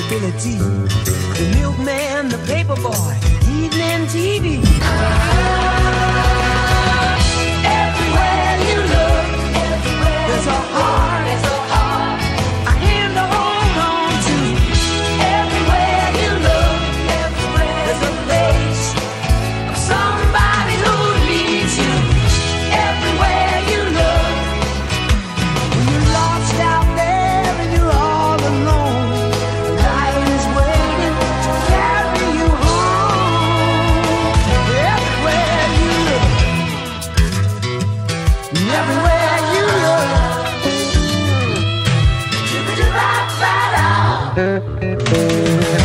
responsibility. The milkman, the paper boy, evening TV. Everywhere you look, there's a heart, a hand to hold on to. Everywhere you look, there's a face of somebody who needs you. Everywhere you look, when you're lost out there and you're all alone, life is waiting to carry you home. Everywhere you look, everywhere you look, do-do-do-ba-ba-da.